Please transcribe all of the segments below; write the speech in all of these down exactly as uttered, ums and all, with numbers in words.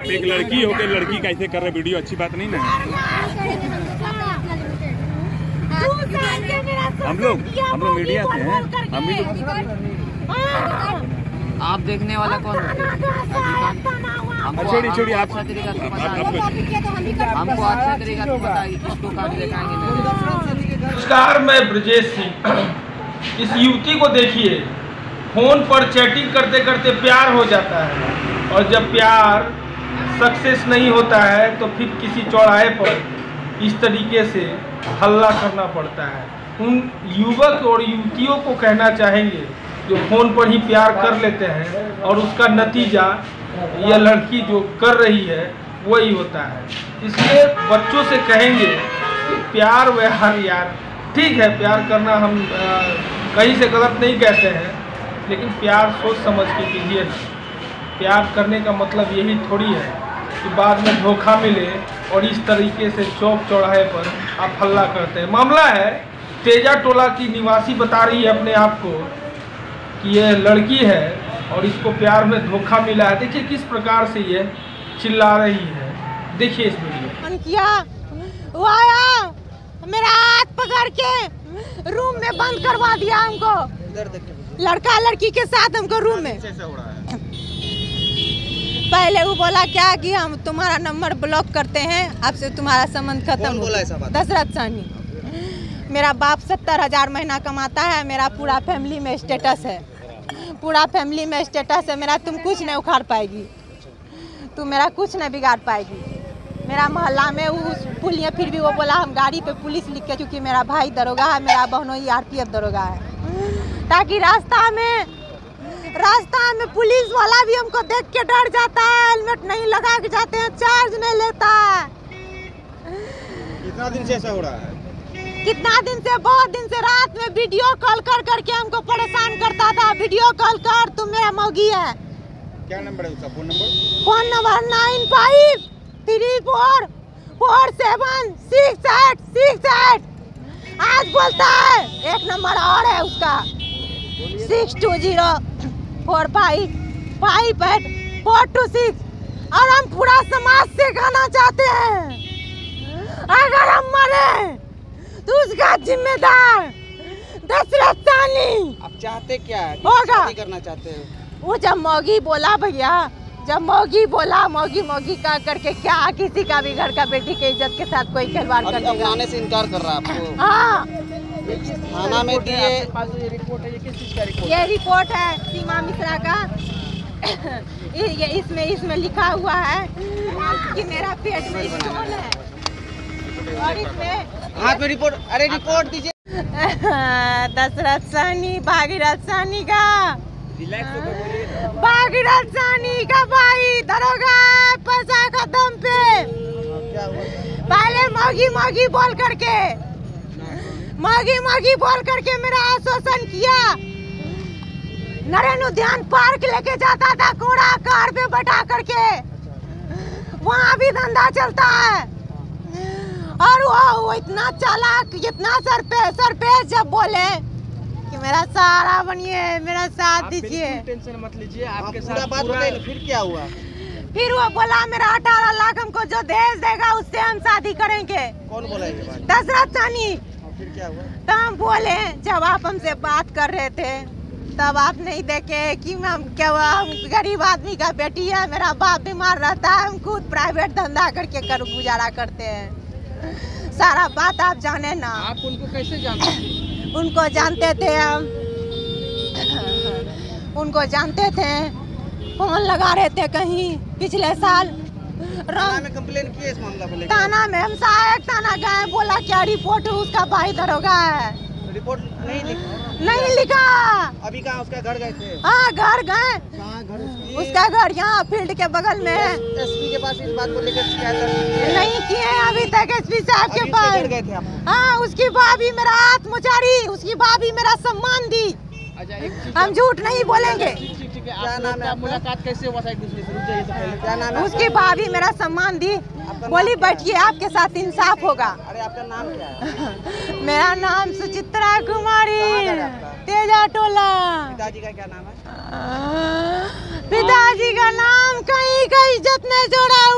आप एक लड़की हो के लड़की कैसे कर रहे वीडियो, अच्छी बात नहीं ना। हम लोग हम लोग मीडिया से हैं, हम भी आप देखने वाला कौन है? छोड़ी छोड़ी आप अच्छा तरीका से हमको अच्छा तरीका से बताइए, किसको काट दिखाएंगे। नमस्कार, मैं ब्रजेश सिंह। इस युवती को देखिए, फोन पर चैटिंग करते करते प्यार हो जाता है, और जब प्यार सक्सेस नहीं होता है तो फिर किसी चौराहे पर इस तरीके से हल्ला करना पड़ता है। उन युवक और युवतियों को कहना चाहेंगे जो फ़ोन पर ही प्यार कर लेते हैं और उसका नतीजा यह लड़की जो कर रही है वही होता है। इसलिए बच्चों से कहेंगे कि प्यार व्यवहार यार ठीक है, प्यार करना हम आ, कहीं से गलत नहीं कहते हैं, लेकिन प्यार सोच समझ के कीजिए ना। प्यार करने का मतलब यही थोड़ी है कि बाद में धोखा मिले और इस तरीके से चौक चौराहे पर आप हल्ला करते हैं। मामला है तेजा टोला की निवासी बता रही है अपने आप को कि ये लड़की है और इसको प्यार में धोखा मिला है। देखिए किस प्रकार से ये चिल्ला रही है, देखिए इस वीडियो। किया वो आया, मेरा हाथ पकड़ के रूम में बंद करवा दिया हमको, लड़का लड़की के साथ हमको रूम में। पहले वो बोला क्या कि हम तुम्हारा नंबर ब्लॉक करते हैं, आपसे तुम्हारा संबंध खत्म। दशरथ सानी, मेरा बाप सत्तर हजार महीना कमाता है, मेरा पूरा फैमिली में स्टेटस है, पूरा फैमिली में स्टेटस है मेरा। तुम कुछ नहीं उखाड़ पाएगी, तुम मेरा कुछ नहीं बिगाड़ पाएगी। मेरा मोहल्ला में उस पुलिया, फिर भी वो बोला हम गाड़ी पे पुलिस लिख के, क्योंकि मेरा भाई दरोगा है, मेरा बहनोई आरपीएफ दरोगा है, ताकि रास्ता में रास्ता में पुलिस वाला भी हमको देख के डर जाता है। हेलमेट नहीं लगा के जाते हैं, चार्ज नहीं लेता है। कितना दिन से ऐसा हो रहा है? कितना दिन से, बहुत दिन से। रात में वीडियो कॉल कर करके हमको परेशान करता था। वीडियो कॉल कर, तुम मेरा मौगी है। क्या नंबर है उसका? Phone number phone number nine five three four four seven six eight six eight. आज बोलता है एक नंबर और है उसका, six two zero four five five eight four two six. और हम पूरा समाज से कहना चाहते हैं, अगर हम मरे तो उसका जिम्मेदार दशरथ सानी। आप चाहते क्या है? होगा शादी करना चाहते हो? वो जब मौगी बोला भैया, जब मौगी बोला, मौगी मौगी का करके क्या किसी का भी घर का बेटी के इज्जत के साथ कोई खिलवाड़ कर देगा? आने से इनकार कर रहा है आपको? हाँ, थाना में दिए। ये रिपोर्ट है, ये किस चीज का रिपोर्ट? ये रिपोर्ट है सीमा मिश्रा का। ये इसमें इसमें लिखा हुआ है कि मेरा पेट में स्टोन है, और इसमें हाथ में रिपोर्ट। अरे रिपोर्ट दीजिए। दशरथ सानी, भागीरथ सानी का, भागीरथ सानी का भाई दरोगा है, पैसा का दम पे। पहले मौगी मौगी बोल करके मौगी मौगी बोल करके मेरा आश्वासन किया। नरेंद्र उद्यान पार्क लेके जाता था, कूड़ा कार पे बैठा करके, वहाँ भी धंधा चलता है। और वो, वो इतना चालाक, इतना सर पे सर पे जब बोले कि मेरा सहारा बनिए, मेरा साथ दीजिए। टेंशन मत लीजिए, आपके साथ बात बताइए। फिर क्या हुआ? फिर वो बोला मेरा अठारह लाख हमको जो दहेज देगा उससे हम शादी करेंगे। कौन बोला ये बात? दशरथ सानी। फिर क्या हुआ? तो हम बोले, जब आप हमसे बात कर रहे थे तब आप नहीं देखे कि हम क्या, हम गरीब आदमी का बेटी है, मेरा बाप बीमार रहता है, हम खुद प्राइवेट धंधा करके कर गुजारा करते हैं। सारा बात आप जाने ना। आप उनको कैसे जानते? उनको जानते थे हम, उनको जानते थे, फोन लगा रहे थे कहीं पिछले साल। थाना में कंप्लेन की है इस मामला को लेकर? थाना में हम सहायक थाना गए, बोला क्या रिपोर्ट है, उसका भाई दरोगा है। रिपोर्ट नहीं लिखा? नहीं लिखा। अभी कहाँ उसका घर गए थे? हाँ, घर गए। कहाँ घर उसकी? उसका घर यहाँ फील्ड के बगल में है। एसपी के पास इस बात को लेकर शिकायत नहीं किए अभी तक एसपी साहब के पास। गए थे आप? हाँ, उसकी भाभी मेरा हाथ मुचारी, उसकी भाभी मेरा सम्मान दी। हम झूठ नहीं बोलेंगे। क्या नाम है? मुलाकात कैसे हुआ था एक दूसरे से? रुक जाइए तो पहले। क्या नाम है? उसकी भाभी मेरा सम्मान दी, बोली बैठिए आपके साथ इंसाफ होगा। अरे आपका नाम क्या है? मेरा नाम सुचित्रा कुमारी, तेजा टोला। पिताजी का क्या नाम है? पिताजी का नाम कहीं का इज्जत नहीं जोड़ा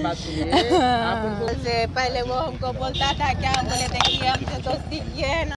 बात सुनिए। आप उनको से पहले वो हमको बोलता था क्या, हम बोले देखिए हमसे दोस्ती किए है ना।